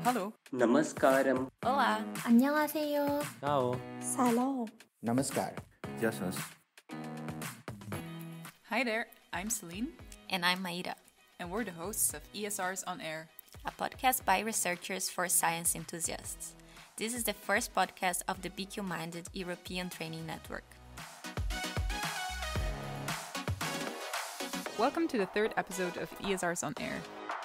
Hallo. Namaskaram. Olá. 안녕하세요. Ciao. Salam. Namaskar. Γεια σας. Hi there, I'm Celine. And I'm Maida, And we're the hosts of ESRs on Air. a podcast by researchers for science enthusiasts. This is the first podcast of the BQ-minded European Training Network. Welcome to the third episode of ESRs on Air.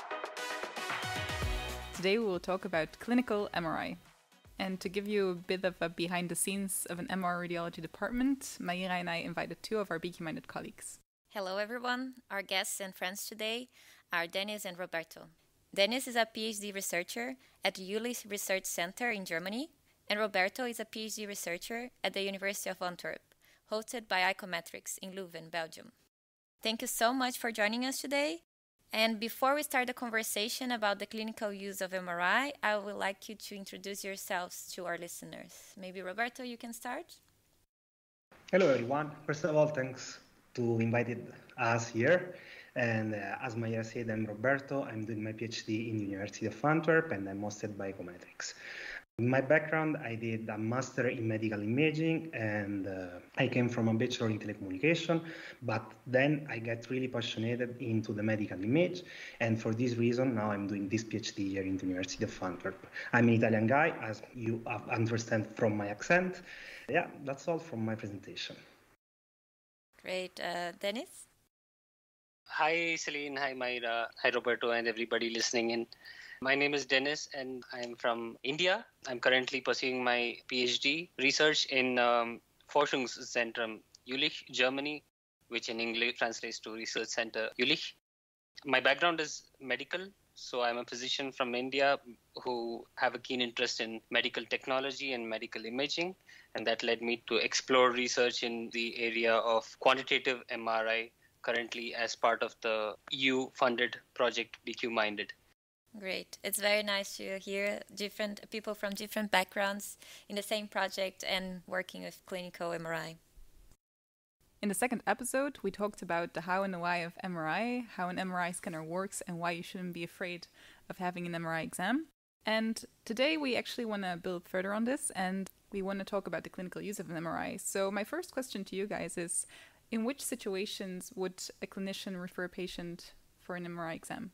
Today we will talk about clinical MRI. And to give you a bit of a behind the scenes of an MR radiology department, Maira and I invited two of our BQ-minded colleagues. Hello everyone. Our guests and friends today are Dennis and Roberto. Dennis is a PhD researcher at the Jülich Research Center in Germany, and Roberto is a PhD researcher at the University of Antwerp, hosted by Icometrics in Leuven, Belgium. Thank you so much for joining us today. And before we start the conversation about the clinical use of MRI, I would like you to introduce yourselves to our listeners. Maybe Roberto, you can start? Hello everyone. First of all, thanks to inviting us here. And as Maya said, I'm Roberto. I'm doing my PhD in the University of Antwerp and I'm hosted by Icometrics. In my background, I did a master in medical imaging and I came from a bachelor in telecommunication, but then I got really passionate into the medical image, and for this reason now I'm doing this PhD here in the University of Antwerp. I'm an Italian guy, as you understand from my accent. Yeah, that's all from my presentation. Great. Dennis? Hi, Celine. Hi, Maira. Hi, Roberto, and everybody listening in. My name is Dennis, and I'm from India. I'm currently pursuing my PhD research in Forschungszentrum Jülich, Germany, which in English translates to Research Center Jülich. My background is medical, so I'm a physician from India who have a keen interest in medical technology and medical imaging, and that led me to explore research in the area of quantitative MRI, currently as part of the EU-funded project BQ-minded. Great. It's very nice to hear different people from different backgrounds in the same project and working with clinical MRI. In the second episode, we talked about the how and the why of MRI, how an MRI scanner works, and why you shouldn't be afraid of having an MRI exam. And today we actually want to build further on this, and we want to talk about the clinical use of an MRI. So my first question to you guys is, in which situations would a clinician refer a patient for an MRI exam?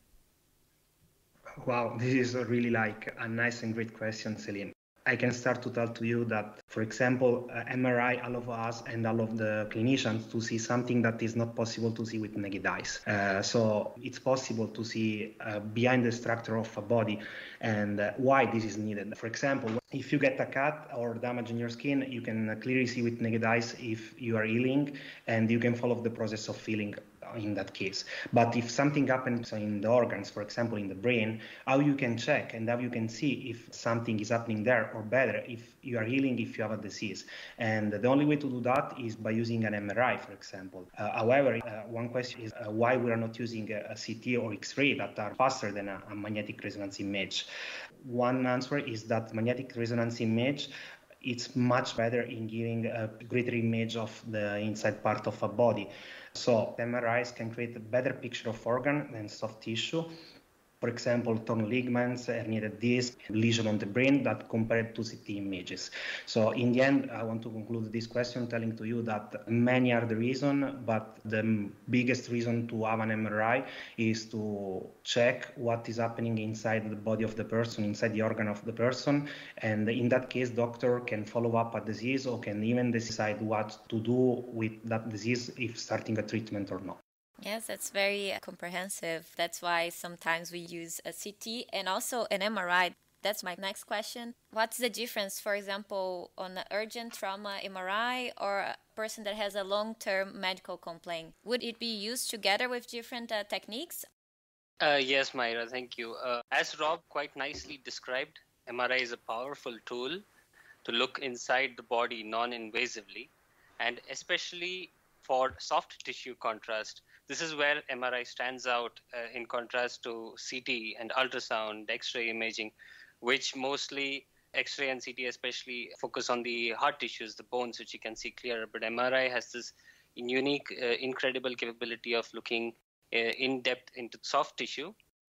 Wow, this is really like a nice and great question, Celine. I can start to tell to you that, for example, MRI allows us and all of the clinicians to see something that is not possible to see with naked eyes. So it's possible to see behind the structure of a body and why this is needed. For example, if you get a cut or damage in your skin, you can clearly see with naked eyes if you are healing, and you can follow the process of healing in that case. But if something happens in the organs, for example in the brain, how you can check and how you can see if something is happening there, or better, if you are healing, if you have a disease. And the only way to do that is by using an MRI, for example. However, one question is why we are not using a CT or X-ray that are faster than a magnetic resonance image. One answer is that magnetic resonance image, it's much better in giving a greater image of the inside part of a body. So MRIs can create a better picture of organ and soft tissue. For example, torn ligaments, herniated disc, lesion on the brain, that compared to CT images. So in the end, I want to conclude this question telling to you that many are the reason, but the biggest reason to have an MRI is to check what is happening inside the body of the person, inside the organ of the person. And in that case, doctor can follow up a disease or can even decide what to do with that disease, if starting a treatment or not. Yes, that's very comprehensive. That's why sometimes we use a CT and also an MRI. That's my next question. What's the difference, for example, on an urgent trauma MRI or a person that has a long-term medical complaint? Would it be used together with different techniques? Yes, Myra, thank you. As Rob quite nicely described, MRI is a powerful tool to look inside the body non-invasively, and especially for soft tissue contrast. This is where MRI stands out in contrast to CT and ultrasound, X-ray imaging, which mostly X-ray and CT especially focus on the hard tissues, the bones, which you can see clearer. But MRI has this unique, incredible capability of looking in depth into soft tissue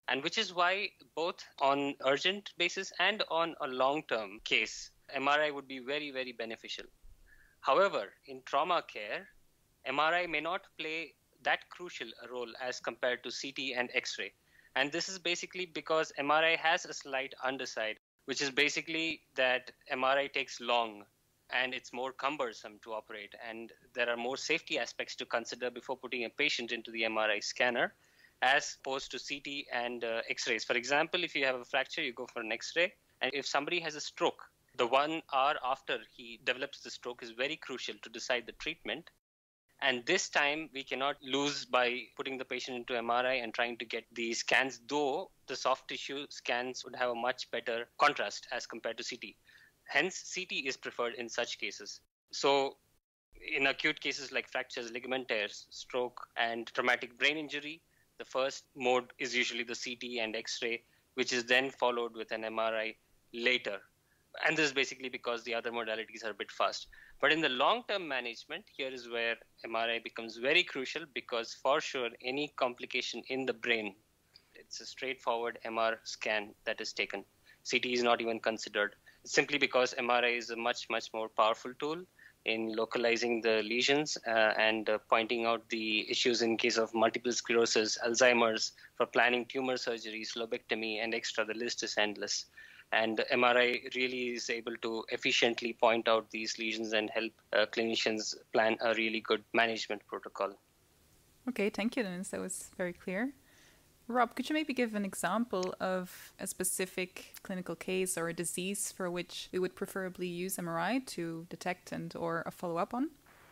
And which is why both on urgent basis and on a long-term case, MRI would be very, very beneficial. However, in trauma care, MRI may not play that crucial a role as compared to CT and X-ray. And this is basically because MRI has a slight underside, which is basically that MRI takes long and it's more cumbersome to operate. And there are more safety aspects to consider before putting a patient into the MRI scanner as opposed to CT and X-rays. For example, if you have a fracture, you go for an X-ray. And if somebody has a stroke, the 1 hour after he develops the stroke is very crucial to decide the treatment. And this time we cannot lose by putting the patient into MRI and trying to get the scans, though the soft tissue scans would have a much better contrast as compared to CT. Hence, CT is preferred in such cases. So in acute cases like fractures, ligament tears, stroke, and traumatic brain injury, the first mode is usually the CT and X-ray, which is then followed with an MRI later. And this is basically because the other modalities are a bit fast. But in the long-term management, here is where MRI becomes very crucial, because for sure, any complication in the brain, it's a straightforward MR scan that is taken. CT is not even considered, simply because MRI is a much, much more powerful tool in localizing the lesions and pointing out the issues in case of multiple sclerosis, Alzheimer's, for planning tumor surgeries, lobectomy, and extra. The list is endless. And MRI really is able to efficiently point out these lesions and help clinicians plan a really good management protocol. Okay, thank you, Dennis. That was very clear. Rob, could you maybe give an example of a specific clinical case or a disease for which we would preferably use MRI to detect and or a follow-up on?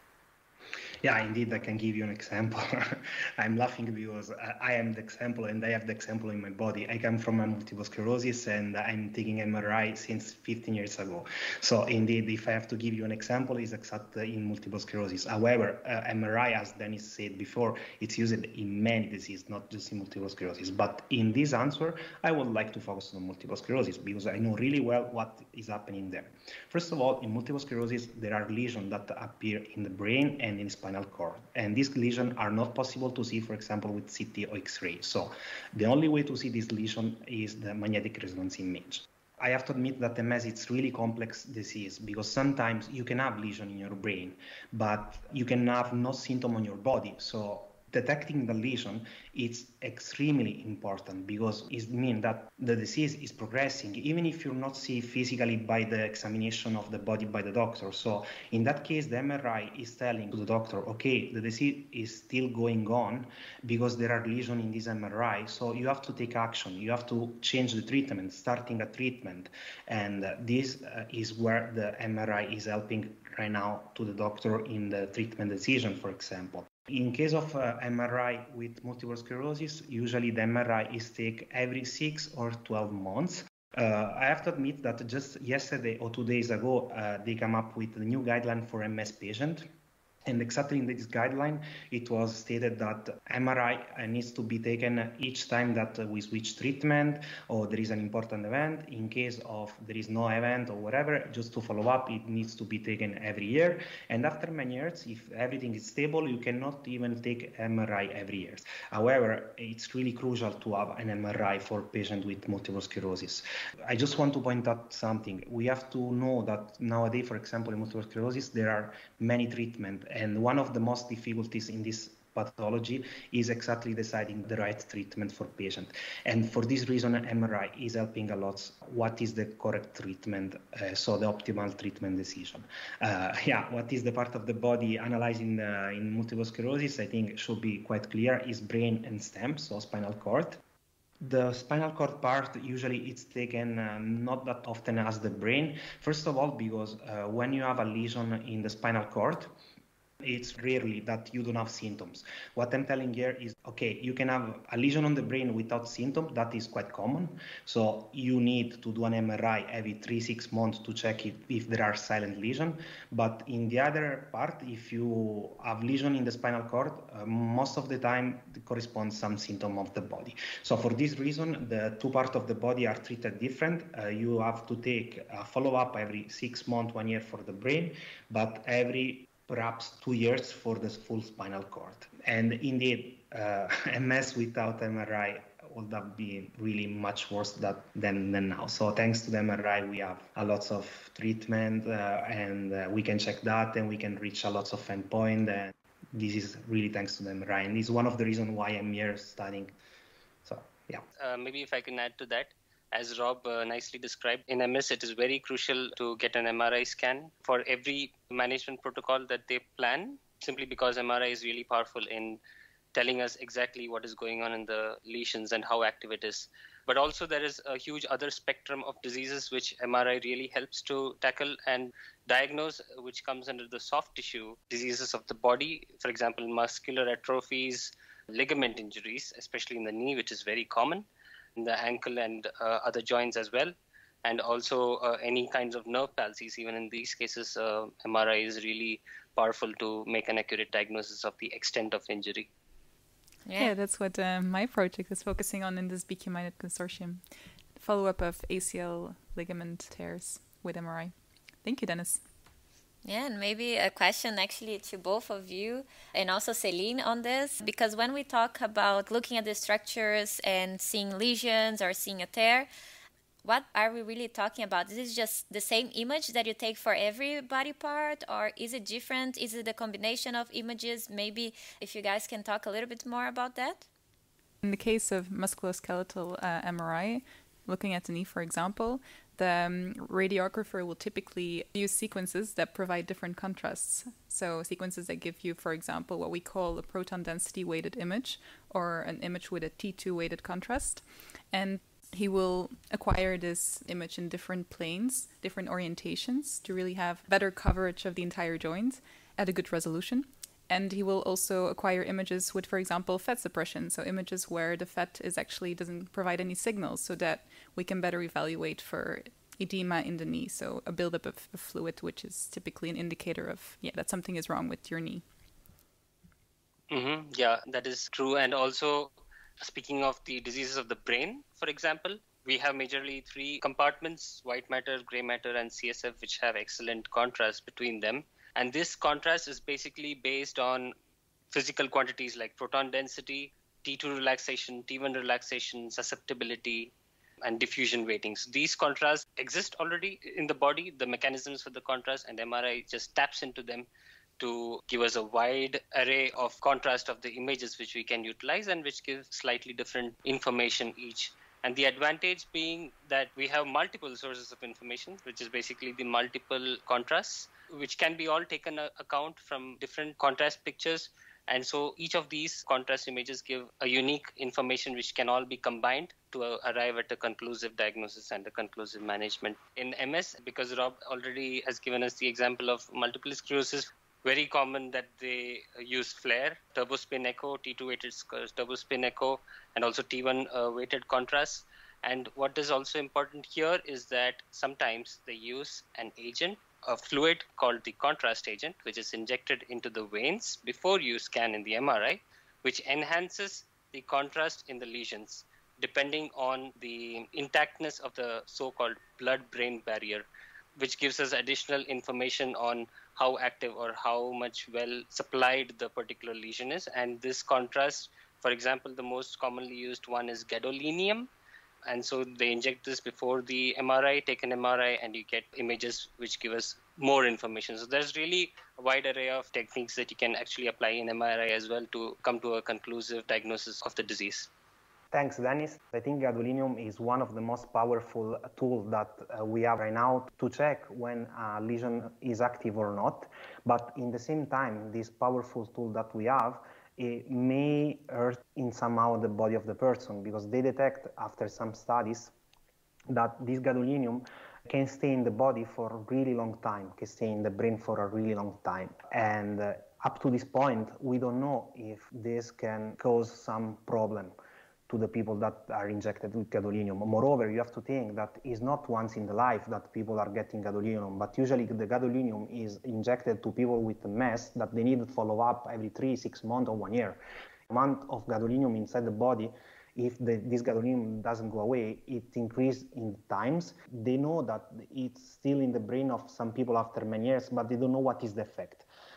Yeah, indeed, I can give you an example. I'm laughing because I am the example and I have the example in my body. I come from a multiple sclerosis and I'm taking MRI since 15 years ago. So indeed, if I have to give you an example, it's exactly in multiple sclerosis. However, MRI, as Dennis said before, it's used in many diseases, not just in multiple sclerosis. But in this answer, I would like to focus on multiple sclerosis because I know really well what is happening there. First of all, in multiple sclerosis, there are lesions that appear in the brain and in spinal cord. And these lesions are not possible to see, for example, with CT or X-ray. So the only way to see this lesion is the magnetic resonance image. I have to admit that MS is really complex disease because sometimes you can have lesion in your brain, but you can have no symptom on your body. So detecting the lesion is extremely important because it means that the disease is progressing, even if you're not seen physically by the examination of the body by the doctor. So in that case, the MRI is telling to the doctor, okay, the disease is still going on because there are lesions in this MRI. So you have to take action. You have to change the treatment, starting a treatment. And this is where the MRI is helping right now to the doctor in the treatment decision, for example. In case of MRI with multiple sclerosis, usually the MRI is taken every 6 or 12 months. I have to admit that just yesterday or 2 days ago, they came up with a new guideline for MS patient. And exactly in this guideline, it was stated that MRI needs to be taken each time that we switch treatment or there is an important event. In case of there is no event or whatever, just to follow up, it needs to be taken every year. And after many years, if everything is stable, you cannot even take MRI every year. However, it's really crucial to have an MRI for patients with multiple sclerosis. I just want to point out something. We have to know that nowadays, for example, in multiple sclerosis, there are many treatments. And one of the most difficulties in this pathology is exactly deciding the right treatment for patient. And for this reason, MRI is helping a lot. What is the correct treatment? So the optimal treatment decision. What is the part of the body analyzing in multiple sclerosis? I think should be quite clear is brain and stem, so spinal cord. The spinal cord part, usually it's taken not that often as the brain. First of all, because when you have a lesion in the spinal cord, it's rarely that you don't have symptoms. What I'm telling here is, okay, you can have a lesion on the brain without symptoms. That is quite common. So you need to do an MRI every 3-6 months to check if there are silent lesions. But in the other part, if you have lesion in the spinal cord, most of the time it corresponds some symptom of the body. So for this reason, the two parts of the body are treated different. You have to take a follow-up every 6 months, 1 year for the brain, but every perhaps 2 years for the full spinal cord. And indeed, MS without MRI would have been really much worse than now. So thanks to the MRI, we have a lot of treatment and we can check that and we can reach a lot of endpoint. And this is really thanks to the MRI. And it's one of the reasons why I'm here studying. So, yeah. Maybe if I can add to that, as Rob nicely described, in MS, it is very crucial to get an MRI scan for every management protocol that they plan, simply because MRI is really powerful in telling us exactly what is going on in the lesions and how active it is. But also there is a huge other spectrum of diseases which MRI really helps to tackle and diagnose, which comes under the soft tissue diseases of the body. For example, muscular atrophies, ligament injuries, especially in the knee, which is very common, in the ankle and other joints as well. And also any kinds of nerve palsies. Even in these cases, MRI is really powerful to make an accurate diagnosis of the extent of injury. Yeah, that's what my project is focusing on in this BQ Minded Consortium. Follow-up of ACL ligament tears with MRI. Thank you, Dennis. Yeah, and maybe a question actually to both of you and also Celine on this, because when we talk about looking at the structures and seeing lesions or seeing a tear, what are we really talking about? Is this just the same image that you take for every body part, or is it different? Is it a combination of images? Maybe if you guys can talk a little bit more about that. In the case of musculoskeletal MRI, looking at the knee, for example, the radiographer will typically use sequences that provide different contrasts. So sequences that give you, for example, what we call a proton density weighted image, or an image with a T2 weighted contrast. And he will acquire this image in different planes, different orientations, to really have better coverage of the entire joint at a good resolution. And he will also acquire images with, for example, fat suppression, so images where the fat doesn't provide any signals, so that we can better evaluate for edema in the knee, so a buildup of fluid, which is typically an indicator of, that something is wrong with your knee. Mm-hmm. Yeah, that is true. And also, speaking of the diseases of the brain, for example, we have majorly three compartments: white matter, gray matter, and CSF, which have excellent contrast between them. And this contrast is basically based on physical quantities like proton density, T2 relaxation, T1 relaxation, susceptibility, and diffusion weightings. These contrasts exist already in the body, the mechanisms for the contrast, and MRI just taps into them to give us a wide array of contrast of the images which we can utilize and which give slightly different information each. And the advantage being that we have multiple sources of information, which is basically the multiple contrasts, which can be all taken account from different contrast pictures. And so each of these contrast images give a unique information which can all be combined to arrive at a conclusive diagnosis and a conclusive management. In MS, because Rob already has given us the example of multiple sclerosis, very common that they use FLAIR, turbospin echo, T2 weighted turbospin echo, and also T1 weighted contrast. And what is also important here is that sometimes they use an agent, a fluid called the contrast agent, which is injected into the veins before you scan in the MRI, which enhances the contrast in the lesions, depending on the intactness of the so-called blood-brain barrier, which gives us additional information on how active or how much well supplied the particular lesion is. And this contrast, for example, the most commonly used one is gadolinium. And so they inject this before the MRI, take an MRI, and you get images which give us more information. So there's really a wide array of techniques that you can actually apply in MRI as well to come to a conclusive diagnosis of the disease. Thanks, Dennis. I think gadolinium is one of the most powerful tools that we have right now to check when a lesion is active or not. But in the same time, this powerful tool that we have, it may hurt in somehow the body of the person, because they detect after some studies that this gadolinium can stay in the body for a really long time, can stay in the brain for a really long time. And up to this point, we don't know if this can cause some problem to the people that are injected with gadolinium. Moreover, you have to think that it's not once in the life that people are getting gadolinium, but usually the gadolinium is injected to people with MS that they need to follow up every 3-6 months or 1 year. The amount of gadolinium inside the body, if this gadolinium doesn't go away, it increases in times. They know that it's still in the brain of some people after many years, but they don't know what is the effect.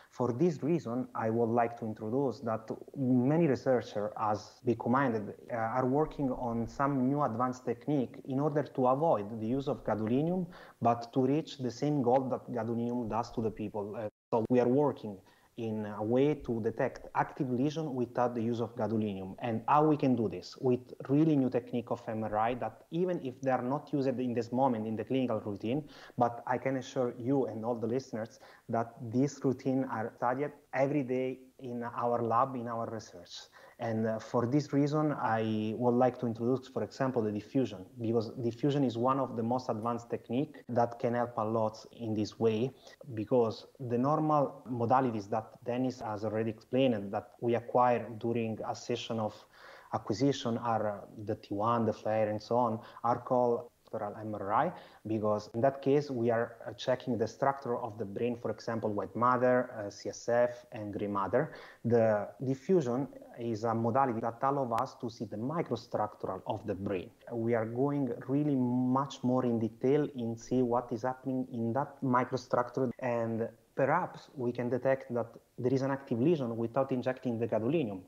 For this reason, I would like to introduce that many researchers, as be commented, are working on some new advanced technique in order to avoid the use of gadolinium, but to reach the same goal that gadolinium does to the people. So we are working in a way to detect active lesion without the use of gadolinium. And how we can do this? With really new technique of MRI that even if they are not used in this moment in the clinical routine, but I can assure you and all the listeners that these routines are studied every day in our lab, in our research. And for this reason, I would like to introduce, for example, the diffusion, because diffusion is one of the most advanced techniques that can help a lot in this way, because the normal modalities that Dennis has already explained that we acquire during a session of acquisition are the T1, the FLAIR, and so on, are called MRI, because in that case we are checking the structure of the brain, for example, white matter, CSF, and gray matter. The diffusion is a modality that allows us to see the microstructure of the brain. We are going really much more in detail in see what is happening in that microstructure, and perhaps we can detect that there is an active lesion without injecting the gadolinium.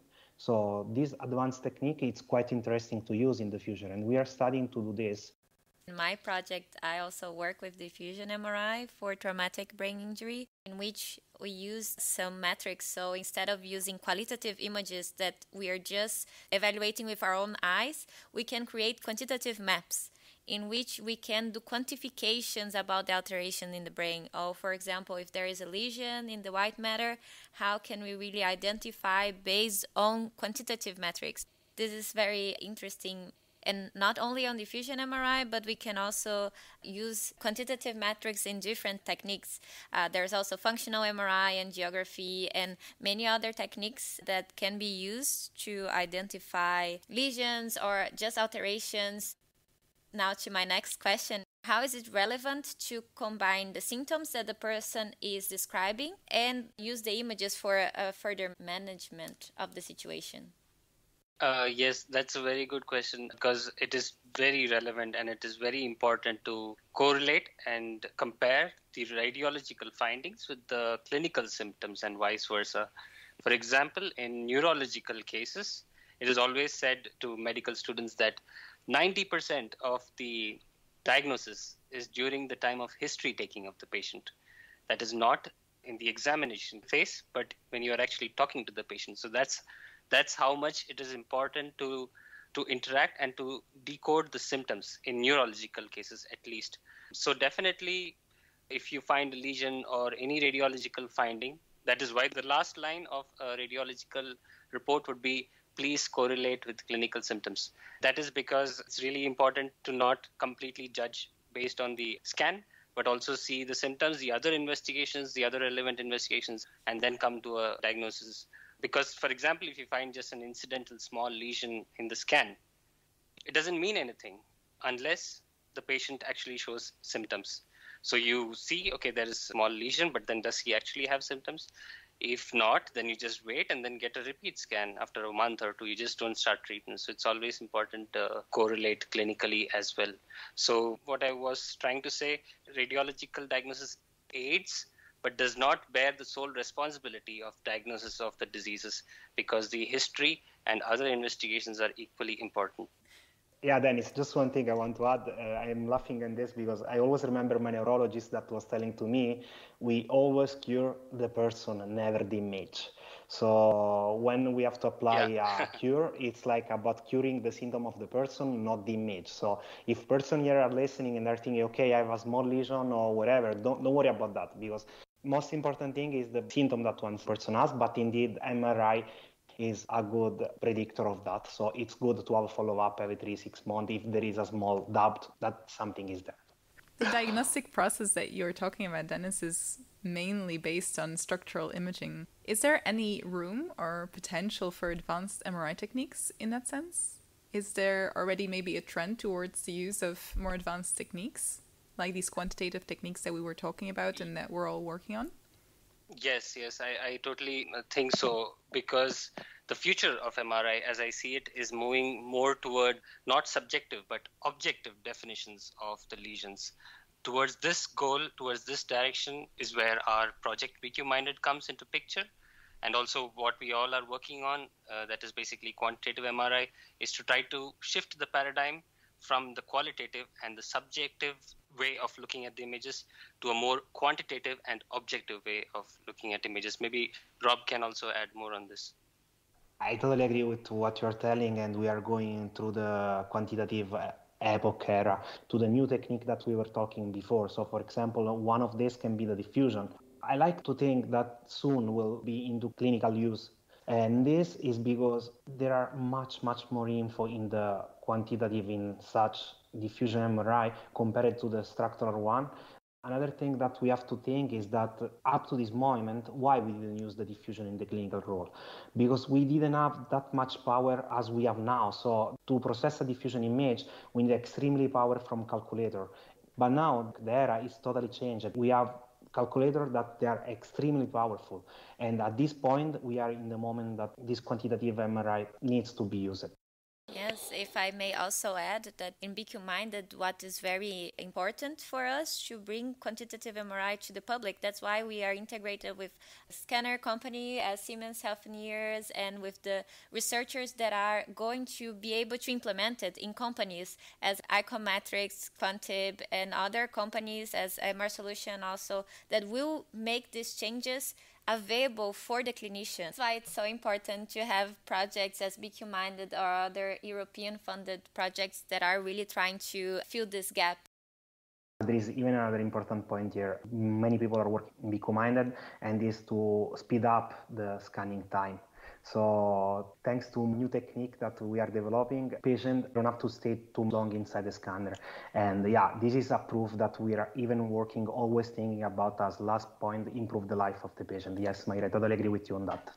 So this advanced technique is quite interesting to use in the future, and we are studying to do this. In my project, I also work with diffusion MRI for traumatic brain injury, in which we use some metrics. So instead of using qualitative images that we are just evaluating with our own eyes, we can create quantitative maps in which we can do quantifications about the alteration in the brain. Or, for example, if there is a lesion in the white matter, how can we really identify based on quantitative metrics? This is very interesting. And not only on diffusion MRI, but we can also use quantitative metrics in different techniques. There's also functional MRI and geography and many other techniques that can be used to identify lesions or just alterations. Now to my next question. How is it relevant to combine the symptoms that the person is describing and use the images for a further management of the situation? Yes, that's a very good question, because it is very relevant and it is very important to correlate and compare the radiological findings with the clinical symptoms and vice versa. For example, in neurological cases, it is always said to medical students that 90% of the diagnosis is during the time of history taking of the patient. That is not in the examination phase, but when you are actually talking to the patient. So that's how much it is important to interact and to decode the symptoms in neurological cases, at least. So definitely, if you find a lesion or any radiological finding, that is why the last line of a radiological report would be, please correlate with clinical symptoms. That is because it's really important to not completely judge based on the scan, but also see the symptoms, the other investigations, the other relevant investigations, and then come to a diagnosis. Because, for example, if you find just an incidental small lesion in the scan, it doesn't mean anything unless the patient actually shows symptoms. So you see, okay, there is a small lesion, but then does he actually have symptoms? If not, then you just wait and then get a repeat scan after a month or two. You just don't start treatment. So it's always important to correlate clinically as well. So what I was trying to say, radiological diagnosis aids, but does not bear the sole responsibility of diagnosis of the diseases, because the history and other investigations are equally important. Yeah, Dennis, just one thing I want to add. I'm laughing at this because I always remember my neurologist that was telling to me, we always cure the person, never the image. So when we have to apply a cure, it's like about curing the symptom of the person, not the image. So if person here are listening and they're thinking, okay, I have a small lesion or whatever, don't worry about that, because most important thing is the symptom that one person has, but indeed MRI is a good predictor of that. So it's good to have a follow-up every 3-6 months if there is a small doubt that something is there. The diagnostic process that you're talking about, Dennis, is mainly based on structural imaging. Is there any room or potential for advanced MRI techniques in that sense? Is there already maybe a trend towards the use of more advanced techniques, like these quantitative techniques that we were talking about and that we're all working on? Yes, I totally think so, because the future of MRI, as I see it, is moving more toward not subjective but objective definitions of the lesions. towards this goal, towards this direction is where our project BQ Minded comes into picture. And also what we all are working on, that is basically quantitative MRI, is to try to shift the paradigm from the qualitative and the subjective way of looking at the images to a more quantitative and objective way of looking at images. Maybe Rob can also add more on this. I totally agree with what you're telling, and we are going through the quantitative epoch era to the new technique that we were talking before. So, for example, one of these can be the diffusion. I like to think that soon will be into clinical use. And this is because there are much more info in the quantitative in such diffusion MRI compared to the structural one. Another thing that we have to think is that up to this moment, why we didn't use the diffusion in the clinical role? Because we didn't have that much power as we have now. So to process a diffusion image, we need extremely power from calculator. But now the era is totally changed. We have calculators that they are extremely powerful. And at this point, we are in the moment that this quantitative MRI needs to be used. Yes, if I may also add that in BQ Minded, what is very important for us to bring quantitative MRI to the public. That's why we are integrated with a scanner company as Siemens Healthineers and with the researchers that are going to be able to implement it in companies as Icometrics, Quantib, and other companies as MR Solution also that will make these changes available for the clinicians. That's why it's so important to have projects as BQ Minded or other European funded projects that are really trying to fill this gap. There is even another important point here. Many people are working in BQ Minded, and is to speed up the scanning time. So thanks to new technique that we are developing, patients don't have to stay too long inside the scanner. And yeah, this is a proof that we are even working, always thinking about as last point, improve the life of the patient. Yes, Mayra, I totally agree with you on that.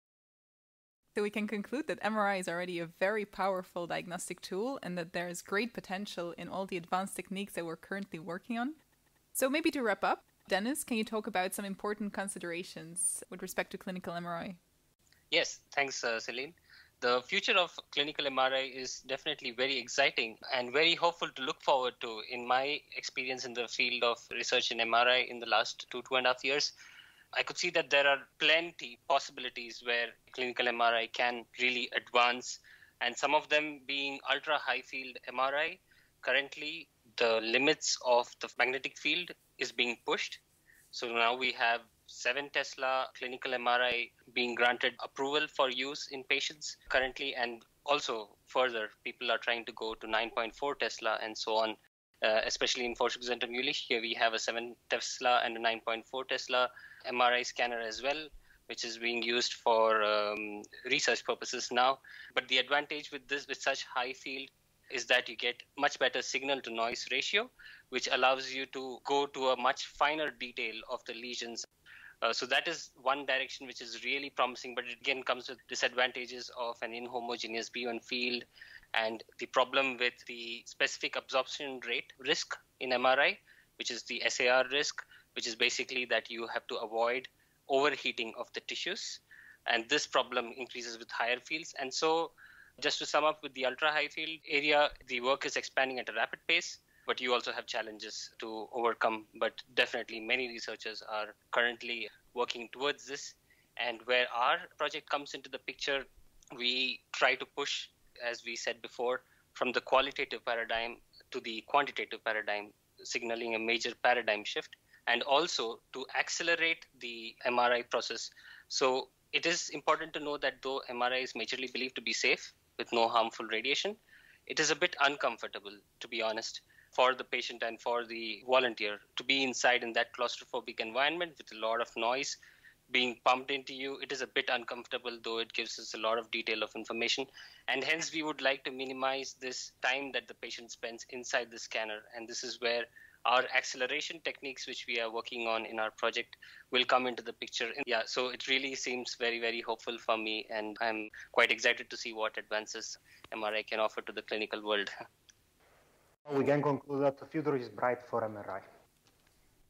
So we can conclude that MRI is already a very powerful diagnostic tool and that there is great potential in all the advanced techniques that we're currently working on. So maybe to wrap up, Dennis, can you talk about some important considerations with respect to clinical MRI? Yes, thanks, Celine. The future of clinical MRI is definitely very exciting and very hopeful to look forward to. In my experience in the field of research in MRI in the last 2.5 years, I could see that there are plenty possibilities where clinical MRI can really advance, and some of them being ultra high field MRI. Currently, the limits of the magnetic field is being pushed. So now we have 7 Tesla clinical MRI being granted approval for use in patients currently, and also further, people are trying to go to 9.4 Tesla and so on, especially in Forschungszentrum Jülich. Here we have a 7 Tesla and a 9.4 Tesla MRI scanner as well, which is being used for research purposes now. But the advantage with this, with such high field, is that you get much better signal to noise ratio, which allows you to go to a much finer detail of the lesions. So that is one direction which is really promising, but it again comes with disadvantages of an inhomogeneous B1 field and the problem with the specific absorption rate risk in MRI, which is the SAR risk, which is basically that you have to avoid overheating of the tissues. And this problem increases with higher fields. And so just to sum up with the ultra high field area, the work is expanding at a rapid pace, but you also have challenges to overcome. But definitely many researchers are currently working towards this. And where our project comes into the picture, we try to push, as we said before, from the qualitative paradigm to the quantitative paradigm, signaling a major paradigm shift, and also to accelerate the MRI process. So it is important to know that though MRI is majorly believed to be safe with no harmful radiation, it is a bit uncomfortable, to be honest, for the patient and for the volunteer to be inside in that claustrophobic environment with a lot of noise being pumped into you. It is a bit uncomfortable, though it gives us a lot of detail of information. And hence, we would like to minimize this time that the patient spends inside the scanner. And this is where our acceleration techniques, which we are working on in our project, will come into the picture. Yeah, so it really seems very, very hopeful for me. And I'm quite excited to see what advances MRI can offer to the clinical world. We can conclude that the future is bright for MRI.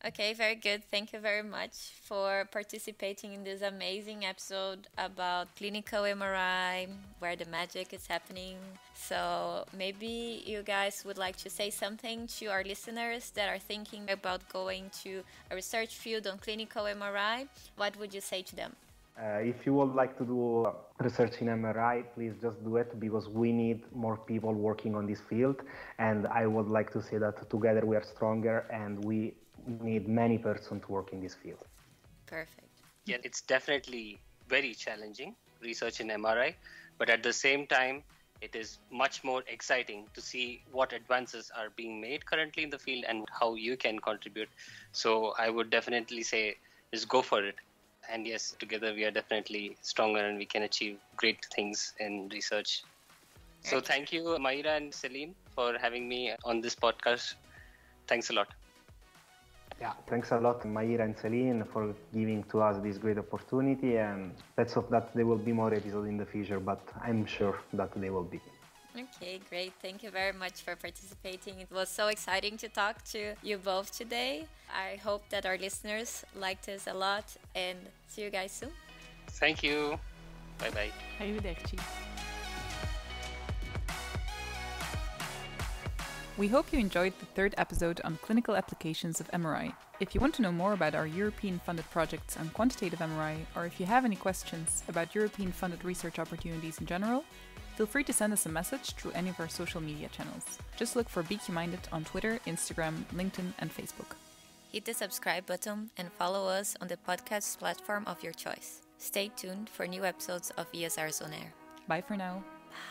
Okay, very good. Thank you very much for participating in this amazing episode about clinical MRI, where the magic is happening. So maybe you guys would like to say something to our listeners that are thinking about going to a research field on clinical MRI. What would you say to them? If you would like to do research in MRI, please just do it, because we need more people working on this field. And I would like to say that together we are stronger, and we need many persons to work in this field. Perfect. Yeah, it's definitely very challenging, research in MRI, but at the same time, it is much more exciting to see what advances are being made currently in the field and how you can contribute. So I would definitely say, just go for it. And yes, together we are definitely stronger and we can achieve great things in research. So thank you, Mayra and Celine, for having me on this podcast. Thanks a lot. Yeah, thanks a lot, Mayra and Celine, for giving to us this great opportunity. And let's hope that there will be more episodes in the future, but I'm sure that they will be. Okay, great. Thank you very much for participating. It was so exciting to talk to you both today. I hope that our listeners liked us a lot, and see you guys soon. Thank you. Bye-bye. Arrivederci. We hope you enjoyed the third episode on clinical applications of MRI. If you want to know more about our European-funded projects on quantitative MRI, or if you have any questions about European-funded research opportunities in general, feel free to send us a message through any of our social media channels. Just look for BQ Minded on Twitter, Instagram, LinkedIn, and Facebook. Hit the subscribe button and follow us on the podcast platform of your choice. Stay tuned for new episodes of ESR's On Air. Bye for now.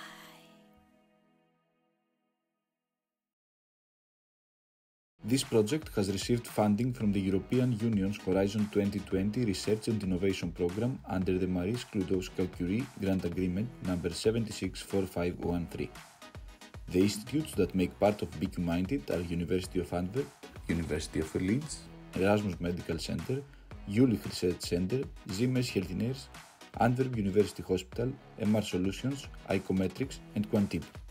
This project has received funding from the European Union's Horizon 2020 Research and Innovation Programme under the Marie Sklodowska-Curie Grant Agreement number 764513. The institutes that make part of BQ Minded are University of Antwerp, University of Leeds, Erasmus Medical Center, Jülich Research Center, Siemens Healthineers, Antwerp University Hospital, MR Solutions, Icometrics and Quantib.